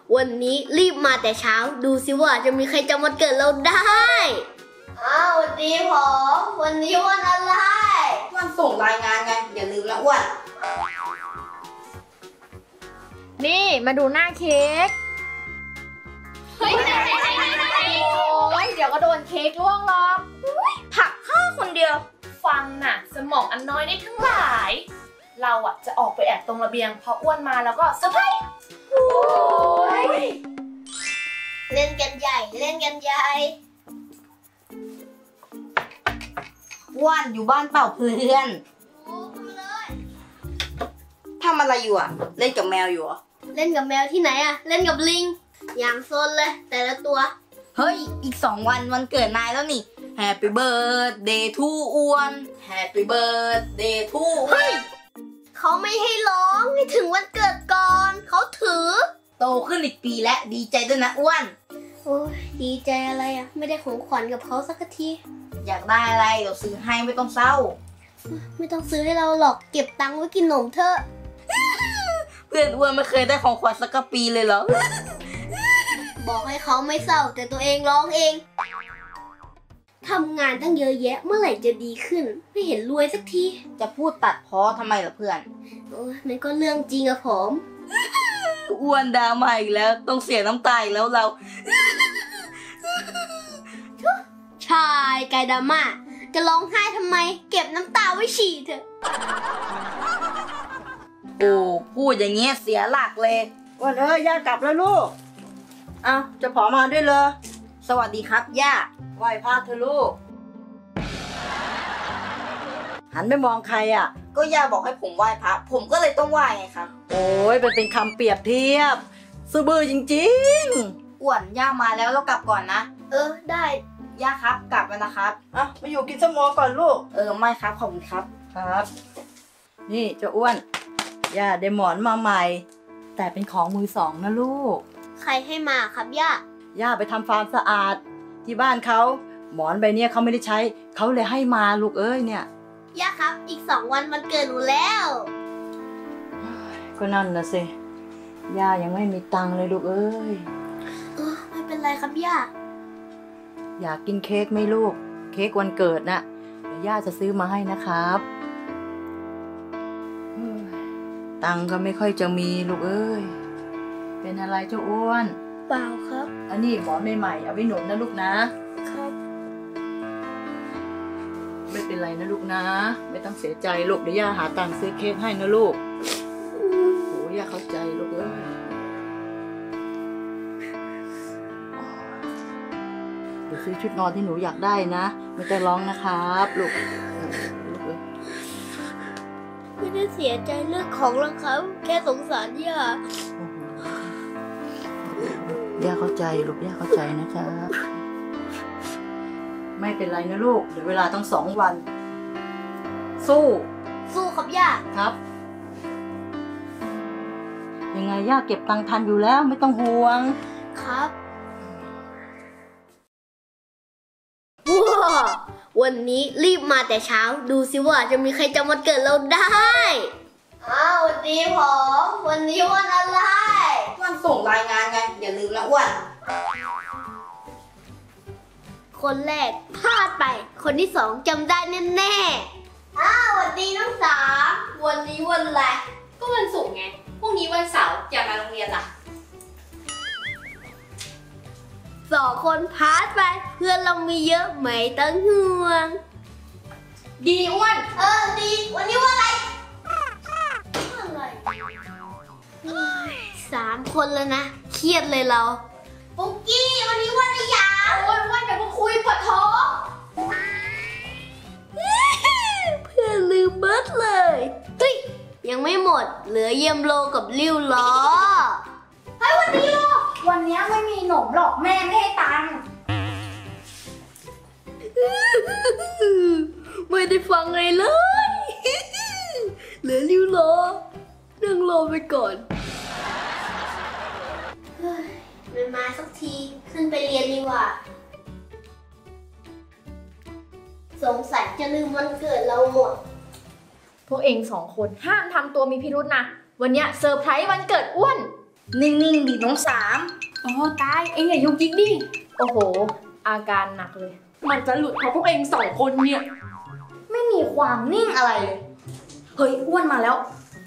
วันนี้รีบมาแต่เช้าดูสิว่าจะมีใครจำวันเกิดเราได้สวัสดีผมวันนี้วันอะไรวันส่งรายงานไงอย่าลืมนะอ้วนนี่มาดูหน้าเค้กเฮ้ยโอ้ยเดี๋ยวก็โดนเค้กล่วงหรอกผักข้าคนเดียวฟังน่ะสมองอันน้อยได้ทั้งหลายเราอะจะออกไปแอบตรงระเบียงพออ้วนมาแล้วก็เซอร์ไพรส์เล่นกันใหญ่เล่นกันใหญ่อ้วนอยู่บ้านเปล่าเพื่อนทำอะไรอยู่อ่ะเล่นกับแมวอยู่เหรอเล่นกับแมวที่ไหนอ่ะเล่นกับลิงอย่างโซนเลยแต่ละตัวเฮ้ยอีก2 วันเกิดนายแล้วนี่ Happy birthday to อ้วน Happy birthday to เฮ้ยเขาไม่ให้ร้องให้ถึงวันเกิดก่อนเขาถือโตขึ้นอีกปีและดีใจด้วยนะอ้วนโอ้ยดีใจอะไรอ่ะไม่ได้ของขวัญกับเขาสักทีอยากได้อะไรเดี๋ยวซื้อให้ไม่ต้องเศร้าไม่ต้องซื้อให้เราหรอกเก็บตังค์ไว้กินขนมเถอะเพื่อนอ้วนไม่เคยได้ของขวัญสักปีเลยเหรอบอกให้เขาไม่เศร้าแต่ตัวเองร้องเองทำงานตั้งเยอะแยะเมื่อไหร่จะดีขึ้นไม่เห็นรวยสักทีจะพูดตัดพ้อทำไมล่ะเพื่อนโอ้ยมันก็เรื่องจริงอะผมอ้วนดาใหม่แล้วต้องเสียน้ำตาอีกแล้วเราชายไกดราม่าจะร้องไห้ทำไมเก็บน้ำตาไว้ฉี่เถอะโอ้พูดอย่างเงี้ยเสียหลักเลยอ้วนย่ากลับแล้วลูกเอาจะผอมาด้วยเลยสวัสดีครับย่าไหว้พระเธอลูกหันไปมองใครอ่ะก็ย่าบอกให้ผมไหว้พระผมก็เลยต้องไหว้ไงครับโอ้ยเป็นคำเปรียบเทียบซื่อบื้อจริงๆอ้วนย่ามาแล้วเรากลับก่อนนะได้ย่าครับกลับแล้วนะครับมาอยู่กินสมอก่อนลูกไม่ครับขอบคุณครับครับนี่เจ้าอ้วนย่าได้หมอนมาใหม่แต่เป็นของมือสองนะลูกใครให้มาครับย่าไปทำความสะอาดที่บ้านเขาหมอนใบนี้เขาไม่ได้ใช้เขาเลยให้มาลูกเนี่ยย่าครับอีก2 วันเกิดหนูแล้วก็นั่นนะสิย่ายังไม่มีตังค์เลยลูกไม่เป็นไรครับย่าอยากกินเค้กไหมลูกเค้กวันเกิดน่ะเดี๋ยวย่าจะซื้อมาให้นะครับตังค์ก็ไม่ค่อยจะมีลูกเป็นอะไรเจ้าอ้วนเปล่าครับอันนี้หมอนใหม่ๆเอาไว้หนุนนะลูกนะครับไม่เป็นไรนะลูกนะไม่ต้องเสียใจลูกเดี๋ยวย่าหาตังค์ซื้อเค้กให้นะลูกโอ้ย่าเข้าใจลูกเดี๋ยวซื้อชุดนอนที่หนูอยากได้นะไม่ต้องร้องนะครับลูกไม่ได้เสียใจเรื่องของหรอกครับแค่สงสารย่าเข้าใจลูกย่าเข้าใจนะครับไม่เป็นไรนะลูกเดี๋ยวเวลาต้อง2 วันสู้ครับย่าครับยังไงย่าเก็บตังค์ทันอยู่แล้วไม่ต้องห่วงครับว้าวันนี้รีบมาแต่เช้าดูสิว่าจะมีใครจำวันเกิดเราได้สวัสดีผมวันนี้วันอะไรวันส่งรายงานไงอย่าลืมนะอ้วนคนแรกพลาดไปคนที่2จำได้แน่ๆสวัสดีน้องสาววันนี้วันอะไรก็วันศุกร์ไงพรุ่งนี้วันเสาร์อย่ามาโรงเรียนล่ะ 2 คนพลาดไปเพื่อนเรามีเยอะไม่ต้องห่วงดีอ้วนดีวันนี้วันอะไร3 คนแล้วนะเครียดเลยเราปุ๊กกี้วันนี้วันอะไรวันอย่ามาคุยปวดท้องเพื่อนลืมเบิร์ดเลยเฮ้ยยังไม่หมดเหลือเยี่ยมโลกับริ้วล้อวันนี้โลวันนี้ไม่มีหนมหรอกแม่ไม่ให้ตังค์ไม่ได้ฟังเลยเหลือริ้วล้อนั่งรอไปก่อนไม่มาสักทีขึ้นไปเรียนดีกว่าสงสัยจะลืมวันเกิดเราหมดพวกเอง2 คนห้ามทำตัวมีพิรุธนะวันนี้เซอร์ไพรส์วันเกิดอ้วนนิ่งๆดิน้องสามโอ้ตายเอ็งอย่ายุกยิกดิโอ้โหอาการหนักเลยมันจะหลุดเพราะพวกเอ็ง2 คนเนี่ยไม่มีความนิ่งอะไรเลยเฮ้ยอ้วนมาแล้ว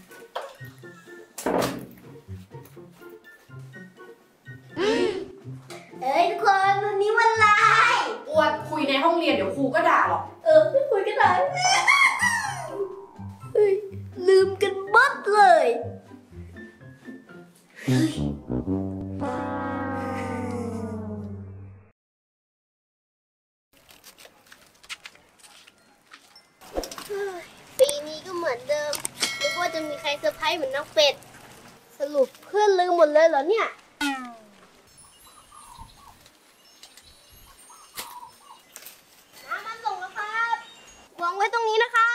เอ้ยทุกคนวันนี้วันอะไรอ้วนคุยในห้องเรียนเดี๋ยวครูก็ด่าหรอกไม่คุยกันเลยเฮ้ยลืมกันบัดเลย ปีนี้ก็เหมือนเดิมนึกว่าจะมีใครเซอร์ไพรส์เหมือนน้องเป็ด สรุปเพื่อนลืมหมดเลยเหรอเนี่ย น้ำมันส่งแล้วครับวางไว้ตรงนี้นะครับ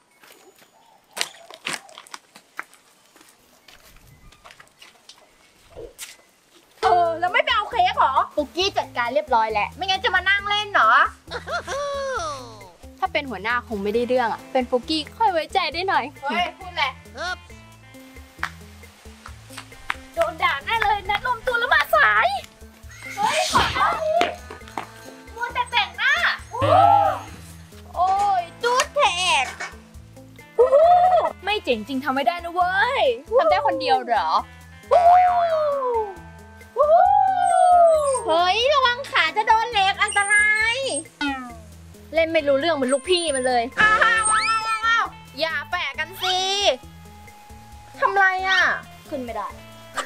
แล้วไม่ไปเอาเค้กหรอปุกกี้จัดการเรียบร้อยแล้วไม่งั้นจะมานั่งเล่นเหรอถ้าเป็นหัวหน้าคงไม่ได้เรื่องอ่ะ เป็นฟุกกี้ค่อยไว้ใจได้หน่อยเฮ้ยพูดแหละโดนด่าแน่เลยนัดรวมตัวแล้วมาสาย เฮ้ยขอโทษทีมัวแต่แต่งหน้าโอ้ยจูดแทกไม่เจ๋งจริงทำไม่ได้นะเว้ยทำได้คนเดียวเหรอ เฮ้ยระวังขาจะโดนเหล็กอันตราย เล่นไม่รู้เรื่องเหมือนลูกพี่มันเลยอ้าวอย่าแปะกันสิทำไรอ่ะขึ้นไม่ได้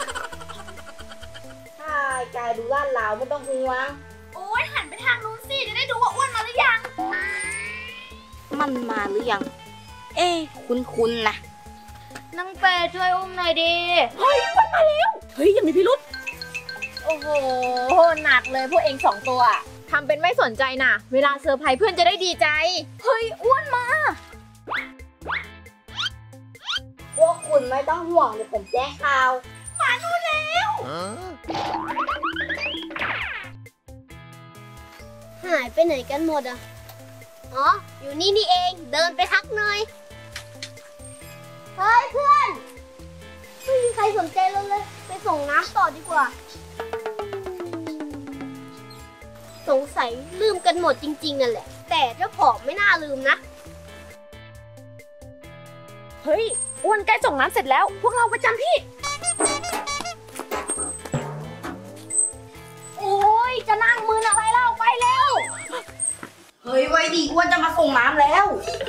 ใช่กายดูล้านลาวไม่ต้องห่วงโอ้ยหันไปทางนู้นสิจะได้ดูว่าอ้วนมาหรือยังมันมาหรือยัง เอ๊ะคุ้นๆนะนังเปช่วยอุ้มหน่อยดิเฮ้ยยังมีพิรุษโอ้โหหนักเลยพวกเอง2 ตัวทำเป็นไม่สนใจน่ะ เวลาเซอร์ไพรส์เพื่อนจะได้ดีใจเฮ้ยอ้วนมาพวกคุณไม่ต้องห่วงเดี๋ยวผมแจ้งข่าวหายไปไหนกันหมดอ่ะ อ๋อ อยู่นี่นี่เอง เดินไปทักหน่อย เฮ้ยเพื่อน ไม่มีใครสนใจเราเลย ไปส่งน้ำต่อดีกว่า สงสัยลืมกันหมดจริงๆนั่นแหละ แต่เจ้าของไม่น่าลืมนะเฮ้ยอ้วนใกล้ส่งน้ำเสร็จแล้ว พวกเราประจำที่โอ้ยจะนั่งมืออะไรเล่าไปแล้วเฮ้ยไว้ดีอ้วนจะมาส่งน้ำแล้ว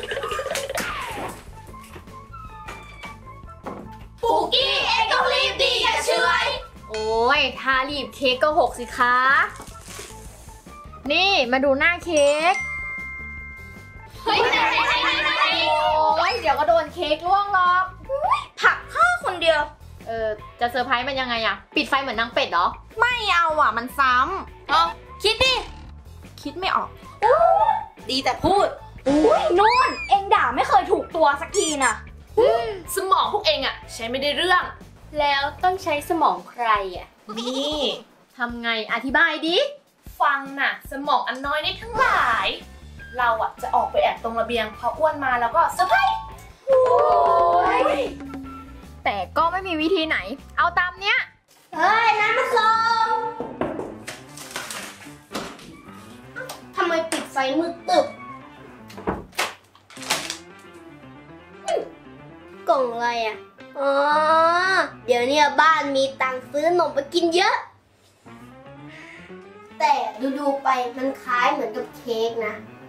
ปุกกี้เองต้องรีบดีอย่าเฉยโอ้ยถ้ารีบเค้กก็6สิคะ นี่มาดูหน้าเค้ก เฮ้ยโอ้ยเดี๋ยวก็โดนเค้กล่วงหรอกผักข้าคนเดียวจะเซอร์ไพรส์มันยังไงอะปิดไฟเหมือนนางเป็ดเหรอไม่เอาอ่ะมันซ้ำเอาคิดดิ คิดไม่ออก ดีแต่พูดอุ้ยนู่นเองด่าไม่เคยถูกตัวสักทีน่ะสมองพวกเองอะใช้ไม่ได้เรื่องแล้วต้องใช้สมองใครอ่ะนี่ทำไงอธิบายดิ ฟังน่ะ สมองอันน้อยนี่ทั้งหลาย เราอะจะออกไปแอบตรงระเบียงพออ้วนมาแล้วก็เซอร์ไพรส์แต่ก็ไม่มีวิธีไหน เอาตามเนี้ยเฮ้ย น้ำมาส่งทำไมปิดไฟมืดตึบกล่องอะไรอ่ะ อ๋อ เดี๋ยวเนี่ยบ้านมีตังค์ซื้อขนมไปกินเยอะ แต่ดูๆไปมันคล้ายเหมือนกับเค้กนะ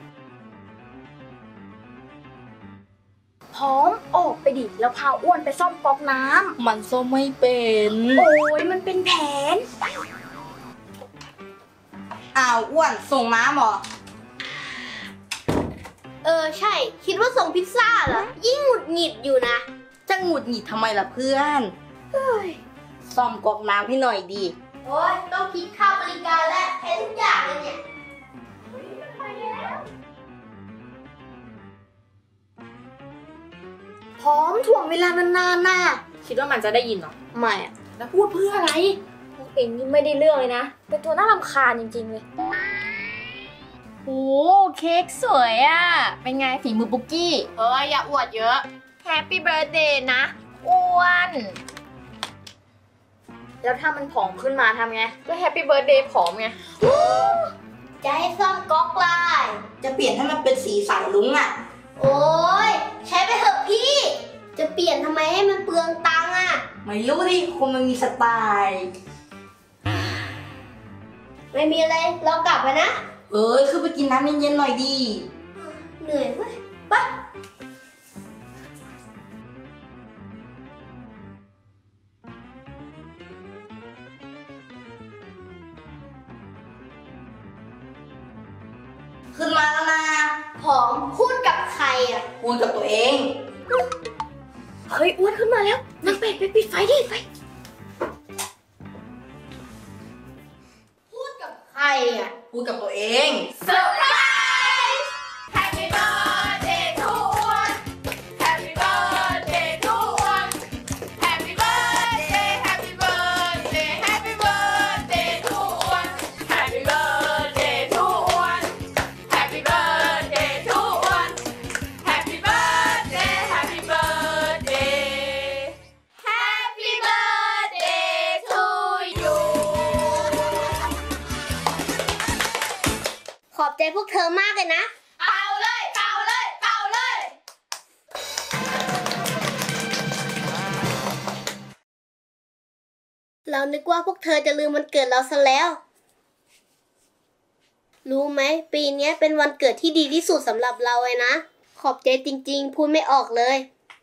พร้อมออกไปดิแล้วพาอ้วนไปซ่อมก๊อกน้มันส้มไม่เป็นำ โอ้ยมันเป็นแผนอ้าวอ้วนส่งน้ำเหรอใช่ คิดว่าส่งพิซซ่าเหรอ ยิ่งหงุดหงิดอยู่นะจะหงุดหงิดทำไมล่ะเพื่อนซ่อมกอกน้ำให้หน่อยดีโอ้ยต้องคิดค่าบริการและแพงทุกอย่างเลยเนี่ยพร้อมถ่วงเวลานานๆน่ะคิดว่ามันจะได้ยินเหรอไม่อะแล้วพูดเพื่ออะไรพวกเองนี่ไม่ได้เรื่องเลยนะ เป็นตัวน่ารำคาญจริงๆเลยโอ้เค้กสวยอ่ะ เป็นไงฝีมือปุกกี้ เฮ้ย อย่าอวดเยอะ แฮปปี้เบิร์ a เดย์นะ อ้วนแล้วถ้ามันผอมขึ้นมาทำไง ก็แฮปปี้เบิร์ดเดย์ผอมไงจะให้ซ่อมก๊อกลายจะเปลี่ยนให้มันเป็นสีสันลุ้งอ่ะโอ้ยใช้ไปเถอะพี่ จะเปลี่ยนทำไมให้มันเปลืองตังค์อ่ะไม่รู้ดิคงมันมีสไตล์ไม่มีอะไร เรากลับไปนะขึ้นไปกินน้ำเย็นๆหน่อยดีเหนื่อยเว้ยไปขึ้นมาแล้วนะผอมพูดกับใครอ่ะพูดกับตัวเองเฮ้ยอ้วนขึ้นมาแล้วนางเป็ดไปปิดไฟดิไฟพูดกับใครอ่ะพูดกับตัวเองเซอร์ไพรส์ Happy birthday to อ้วน Happy birthday to อ้วน Happy birthday Happy birthday Happy birthday to อ้วน Happy birthday to อ้วน Happy birthday to อ้วน Happy birthday Happy birthday Happy birthday to you ขอบใจพวกเธอมากเลยนะเป่าเลยเป่าเลยเป่าเลยเรานึกว่าพวกเธอจะลืมวันเกิดเราซะแล้ว รู้ไหมปีนี้เป็นวันเกิดที่ดีที่สุดสำหรับเราเลยนะ ขอบใจจริงๆ พูดไม่ออกเลย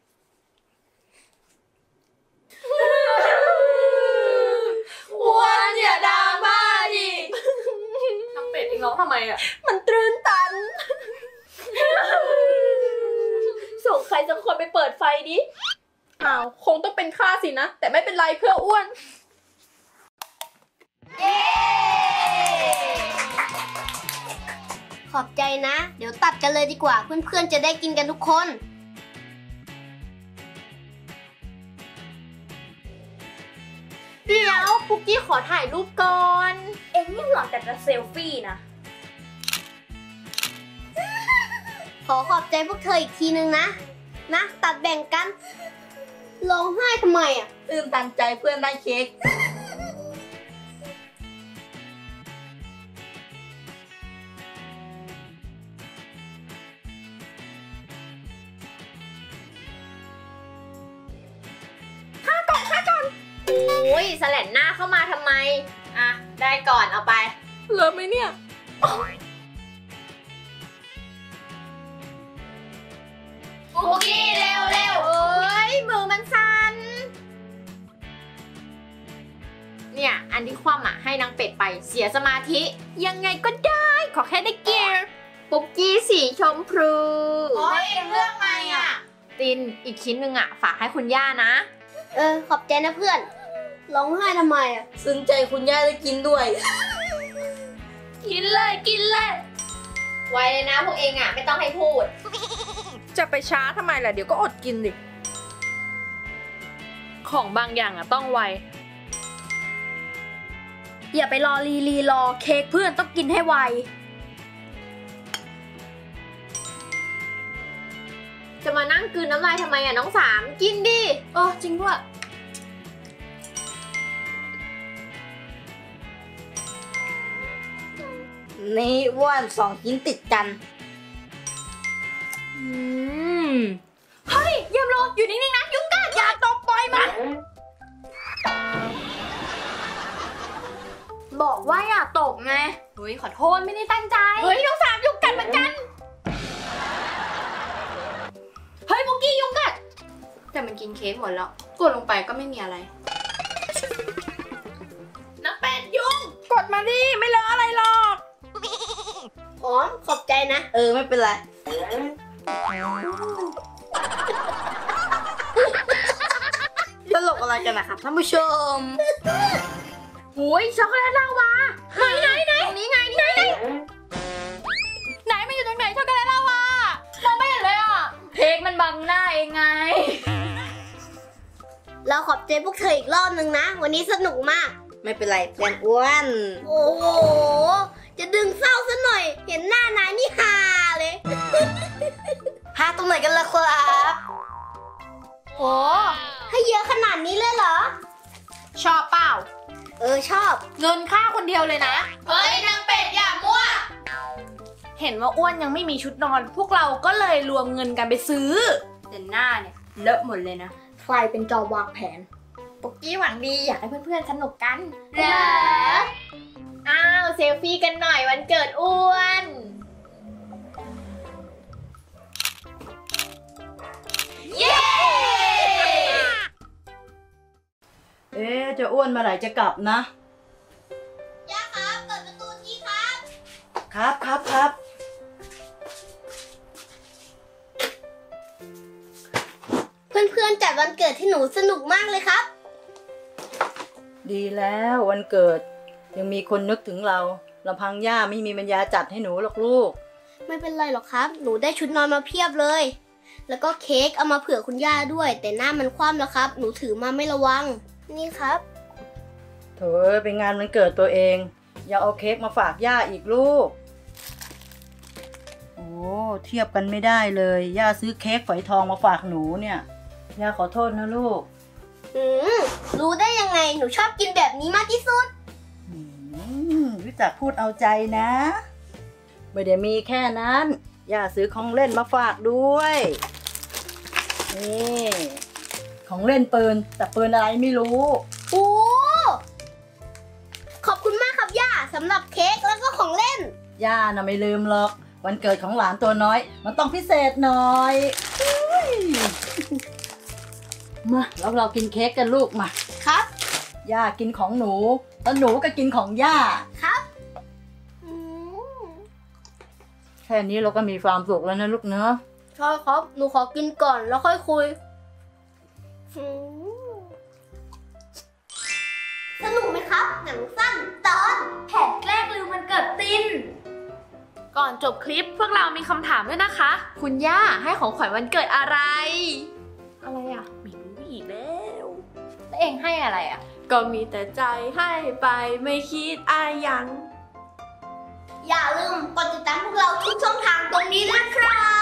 อ้วนอย่าดราม่าดิน้องเป็ดเองร้องทำไมอ่ะมันตรื้นตัน ส่งใครสักคนไปเปิดไฟดิ อ้าว คงต้องเป็นข้าสินะ แต่ไม่เป็นไรเพื่ออ้วนขอบใจนะ เดี๋ยวตัดกันเลยดีกว่า เพื่อนๆ จะได้กินกันทุกคนเดี๋ยวปุกกี้ขอถ่ายรูปก่อน เอ็งนี่หวังแต่จะเซลฟี่นะขอบใจพวกเธออีกทีนึงนะ ตัดแบ่งกัน ร้องไห้ทำไมอ่ะตื่นตันใจเพื่อนได้เค้กโอ้ยแสลนหน้าเข้ามาทำไม อ่ะ ได้ก่อนเอาไปเลิฟไหมเนี่ยปุกกี้เร็วเร็วโอ้ยมือมันสั่น เนี่ย อันที่คว่ำอ่ะให้นางเป็ดไปเสียสมาธิ ยังไงก็ได้ ขอแค่ได้เกียร์ปุกกี้สีชมพูโอ้ยเองเรื่องไงอ่ะตินอีกชิ้นหนึ่งอ่ะ ฝากให้คุณย่านะขอบใจนะเพื่อน ร้องไห้ทำไมอ่ะซึ้งใจคุณย่าได้กินด้วยกินเลยกินเลยไวเลยนะพวกเองอ่ะ ไม่ต้องให้พูดจะไปช้าทำไมล่ะ เดี๋ยวก็อดกินดิของบางอย่างอ่ะต้องไวอย่าไปรอรอเค้กเพื่อนต้องกินให้ไว จะมานั่งกลืนน้ำลายทำไมอ่ะน้องสามกินดิจริงด้วยนี่อ้วน2 ชิ้นติดกันเฮ้ยเยี่ยมโลอยู่นิ่งๆนะยุงกัดอย่าตบปล่อยมัน บอกว่าอย่าตบไงเฮ้ยขอโทษไม่ได้ตั้งใจ เฮ้ยน้องสามยุงกัดเหมือนกัน เฮ้ยบุกกี้ยุงกัด แต่มันกินเค้กหมดแล้วกดลงไปก็ไม่มีอะไรน้ำเป็ดยุงกดมาดิ ไม่เลอะอะไรหรอกขอบใจนะไม่เป็นไร ตลกอะไรกันนะครับท่านผู้ชมหุยช็อกโกแลตลาวาไหนตรงนี้ไงนี่ไงไหนมันอยู่ตรงไหนช็อกโกแลตลาวามองไม่เห็นเลยอ่ะเค้กมันบังหน้าเองไงเราขอบใจพวกเธออีกรอบนึงนะ วันนี้สนุกมากไม่เป็นไรเพื่อนอ้วนโอ้โห จะดึงเศร้าซะหน่อย เห็นหน้านายนี่ฮาเลยหาตรงไหนกันล่ะครับโอ้ให้เยอะขนาดนี้เลยเหรอชอบเปล่าชอบเงินค่าคนเดียวเลยนะเฮ้ยนางเป็ดอย่ามั่วเห็นว่าอ้วนยังไม่มีชุดนอน พวกเราก็เลยรวมเงินกันไปซื้อ แต่หน้าเนี่ยเลอะหมดเลยนะ ใครเป็นจอมวางแผนปุกกี้หวังดีอยากให้เพื่อนๆสนุกกันเหรออ้าวเซลฟี่กันหน่อยวันเกิดอ้วนเย้จะอ้วนเมื่อไหร่จะกลับนะย่าครับเปิดประตูทีครับครับเพื่อนๆจัดวันเกิดให้หนูสนุกมากเลยครับดีแล้ววันเกิด ยังมีคนนึกถึงเราลำพังย่าไม่มีปัญญาจัดให้หนูหรอกลูกไม่เป็นไรหรอกครับ หนูได้ชุดนอนมาเพียบเลย แล้วก็เค้กเอามาเผื่อคุณย่าด้วย แต่หน้ามันคว่ำแล้วครับ หนูถือมาไม่ระวัง นี่ครับโถเป็นงานวันเกิดตัวเอง อย่าเอาเค้กมาฝากย่าอีกลูก โอ้เทียบกันไม่ได้เลยย่าซื้อเค้กฝอยทองมาฝากหนูเนี่ยย่าขอโทษนะลูกรู้ได้ยังไง หนูชอบกินแบบนี้มากที่สุดรู้จักพูดเอาใจนะ ไม่ได้มีแค่นั้นย่าซื้อของเล่นมาฝากด้วยนี่ของเล่นปืนแต่ปืนอะไรไม่รู้โอ้ ขอบคุณมากครับย่าสำหรับเค้กแล้วก็ของเล่นย่าน่ะไม่ลืมหรอกวันเกิดของหลานตัวน้อย มันต้องพิเศษหน่อยอุ๊ยมาแล้วเรากินเค้กกันลูกมาครับย่ากินของหนูแล้วหนูก็กินของย่าครับมแค่นี้เราก็มีความสุขแล้วนะลูกเนอะใช่ครับ หนูขอกินก่อนแล้วค่อยคุย สนุกไหมครับ หนังสั้นตอนแผนแกล้งลืมวันเกิดตินก่อนจบคลิปพวกเรามีคำถามด้วยนะคะ คุณย่าให้ของขวัญวันเกิดอะไร อะไรอ่ะไม่รู้อีกแล้วแล้วเองให้อะไรอ่ะก็มีแต่ใจให้ไปไม่คิดอายังอย่าลืมกดติดตามพวกเราทุกช่องทางตรงนี้นะครับ